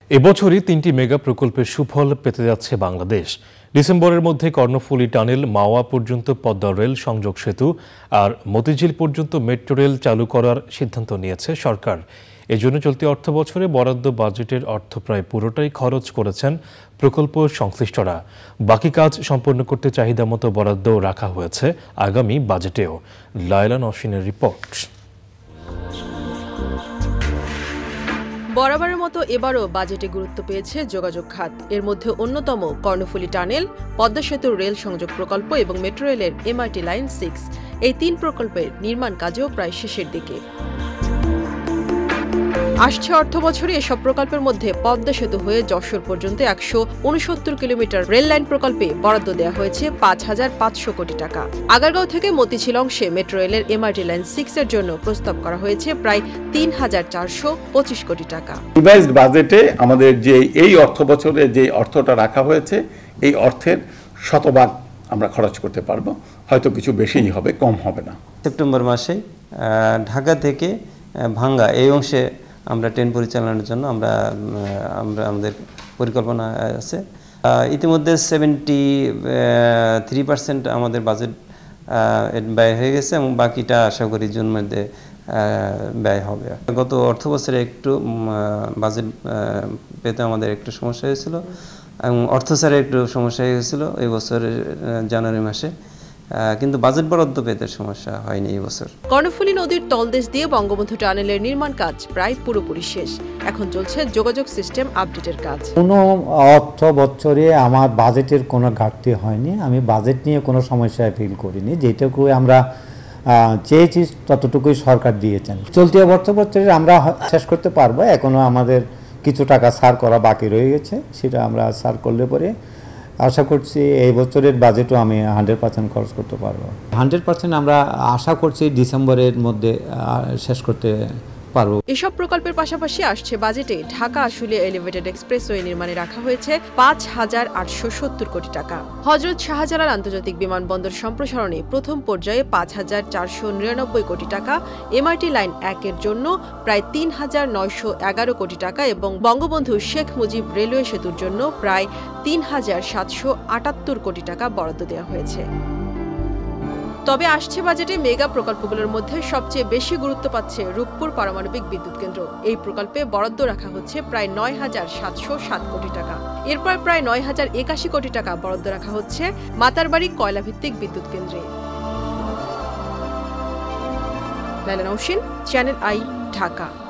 এবছরই ৩টি মেগা প্রকল্পের সুফল পেতে যাচ্ছে বাংলাদেশ। ডিসেম্বরের মধ্যে কর্ণফুলী টানেল মাওয়া পর্যন্ত পদ্মা রেল সংযোগ সেতু আর মতিঝিল পর্যন্ত মেট্রো রেল চালু করার সিদ্ধান্ত নিয়েছে সরকার। এজন্য চলতি অর্থবছরে বরাদ্দ বাজেটের অর্থ প্রায় পুরোটাই খরচ করেছেন প্রকল্প সংশ্লিষ্টরা। বাকি কাজ সম্পন্ন করতে চাহিদা মতো বরাদ্দ রাখা হয়েছে আগামী বাজেটেও। লায়লা নওশিনের রিপোর্ট। বরাবরের মতো এবারও বাজেটে গুরুত্ব পেয়েছে যোগাযোগ খাত। এর মধ্যে অন্যতম কর্ণফুলী টানেল, পদ্মা সেতুর রেল সংযোগ প্রকল্প এবং মেট্রো রেলের MRT লাইন ৬। এই ৩ প্রকল্পের নির্মাণ কাজও প্রায় শেষের দিকে। আসছে অর্থবছরে এসব প্রকল্পের মধ্যে পদ্মা সেতু হয়ে যশোর পর্যন্ত ১৬৯ কিলোমিটার রেল লাইন প্রকল্পে বরাদ্দ দেওয়া হয়েছে ৫,৫০০ কোটি টাকা। আগারগাঁও থেকে মতিঝিল অংশে মেট্রো রেলের MRT লাইন ৬ এর জন্য প্রস্তাব করা হয়েছে প্রায় ৩,৪২৫ কোটি টাকা। রিভাইজড বাজেটে আমাদের যে এই অর্থবছরে যে অর্থটা রাখা হয়েছে, এই অর্থের শতভাগ আমরা খরচ করতে পারবো। হয়তো কিছু বেশিই হবে, কম হবে না। সেপ্টেম্বর মাসে ঢাকা থেকে ভাঙ্গা এই অংশে আমরা ট্রেন পরিচালনার জন্য আমাদের পরিকল্পনা আছে। ইতিমধ্যে 73% আমাদের বাজেট ব্যয় হয়ে গেছে এবং বাকিটা আশা করি জুন মধ্যে ব্যয় হবে। গত অর্থ বছরে একটু বাজেট পেতে আমাদের একটু সমস্যা হয়েছিল এবং অর্থসারে একটু সমস্যা হয়ে গেছিল এই বছরের জানুয়ারি মাসে, কিন্তু বাজেট বরাদ্দ পেতে সমস্যা হয়নি এই বছর। কর্ণফুলী নদীর তলদেশ দিয়ে বঙ্গবন্ধু টানেলের নির্মাণ কাজ প্রায় পুরোপুরি শেষ। এখন চলছে যোগাযোগ সিস্টেম আপডেটের কাজ। কোনো অর্থ বছরে আমার বাজেটের কোনো ঘাটতি হয়নি। আমি বাজেট নিয়ে কোনো সমস্যায় ফিল করিনি। যেটুকু আমরা চেয়েছি ততটুকুই সরকার দিয়েছেন। চলতি অর্থ বছরে আমরা শেষ করতে পারবো। এখনো আমাদের কিছু টাকা ছাড় করা বাকি রয়ে গেছে, সেটা আমরা ছাড় করলে পরে আশা করছি এই বছরের বাজেটও আমি 100% খরচ করতে পারবো। 100% আমরা আশা করছি ডিসেম্বরের মধ্যে শেষ করতে পারবো। এসব প্রকল্পের পাশাপাশি আসছে বাজেটে ঢাকা আশুলিয়া এলিভেটেড এক্সপ্রেসওয়ে নির্মাণে রাখা হয়েছে ৫,৮৭০ কোটি টাকা। হযরত শাহজালাল আন্তর্জাতিক বিমানবন্দর সম্প্রসারণে প্রথম পর্যায়ে ৫,৪৯৯ কোটি টাকা, MRT লাইন ১ এর জন্য প্রায় ৩,৯১১ কোটি টাকা এবং বঙ্গবন্ধু শেখ মুজিব রেলওয়ে সেতুর জন্য প্রায় ৩,৭৭৮ কোটি টাকা বরাদ্দ দেওয়া হয়েছে। তবে আসছে বাজেটে মেগা প্রকল্পগুলোর মধ্যে সবচেয়ে বেশি গুরুত্ব পাচ্ছে রূপপুর পারমাণবিক বিদ্যুৎ কেন্দ্র। এই প্রকল্পে বরাদ্দ রাখা হচ্ছে প্রায় ৯,৭০৭ কোটি টাকা। এরপর প্রায় ৯,০৮১ কোটি টাকা বরাদ্দ রাখা হচ্ছে মাতারবাড়ি কয়লাভিত্তিক বিদ্যুৎ কেন্দ্রে। লায়লা নওশিন, চ্যানেল আই, ঢাকা।